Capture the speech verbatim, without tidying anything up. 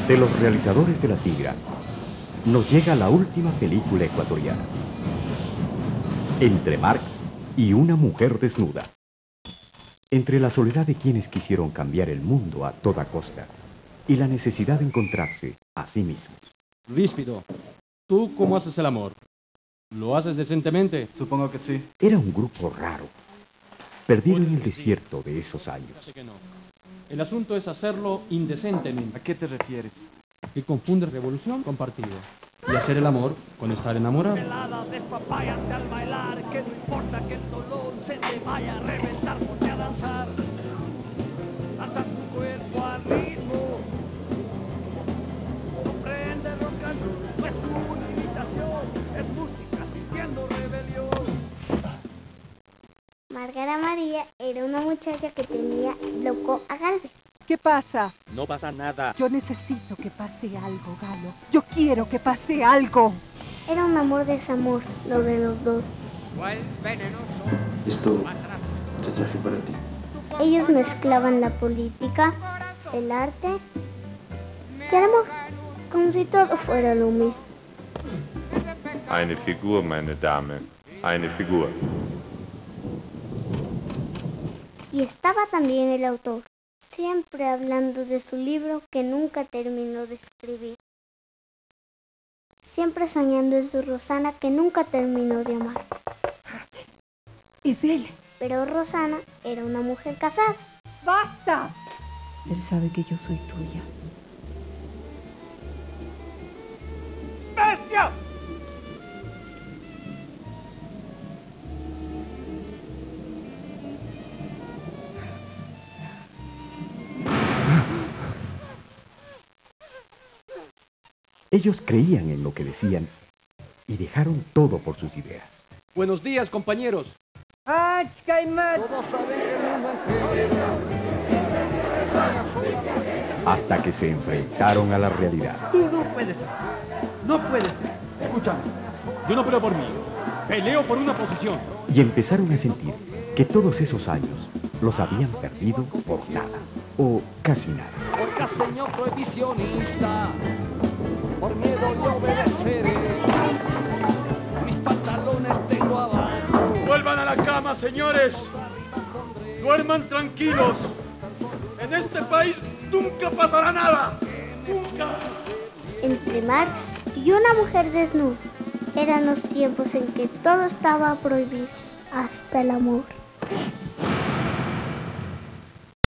De los realizadores de La Tigra, nos llega la última película ecuatoriana. Entre Marx y una mujer desnuda. Entre la soledad de quienes quisieron cambiar el mundo a toda costa y la necesidad de encontrarse a sí mismos. Ríspido, ¿tú cómo haces el amor? ¿Lo haces decentemente? Supongo que sí. Era un grupo raro, perdido en el desierto de esos años. Sé que no. El asunto es hacerlo indecentemente. ¿A qué te refieres? Que confunde revolución con partido. Y hacer el amor con estar enamorado. Peladas despapáyanse al bailar, que no importa que el dolor se te vaya a reventar, ponte a danzar. Lanza tu cuerpo al ritmo. Comprende rock and roll, no es una imitación, es música sintiendo rebelión. Margarita María era una muchacha que tenía loco a Galvez. ¿Qué pasa? No pasa nada. Yo necesito que pase algo, Galo. Yo quiero que pase algo. Era un amor-desamor, lo de los dos. ¿Cuál venenoso? Esto te traje para ti. Ellos mezclaban la política, el arte y el amor, como si todo fuera lo mismo. Eine Figur, meine Dame. Eine Figur. Y estaba también el autor, siempre hablando de su libro que nunca terminó de escribir. Siempre soñando en su Rosana que nunca terminó de amar. Es él. Pero Rosana era una mujer casada. ¡Basta! Él sabe que yo soy tuya. ¡Bestia! Ellos creían en lo que decían y dejaron todo por sus ideas. Buenos días, compañeros. Todos saben que el mundo entero. Hasta que se enfrentaron a la realidad. No puede ser. No puede ser. Escúchame. Yo no peleo por mí. Peleo por una posición. Y empezaron a sentir que todos esos años los habían perdido por nada, o casi nada. Oiga, señor prohibicionista, por miedo le obedeceré. Mis pantalones tengo abajo. Vuelvan a la cama, señores. Duerman tranquilos. En este país nunca pasará nada. Nunca. Entre Marx y una mujer desnuda, eran los tiempos en que todo estaba prohibido, hasta el amor.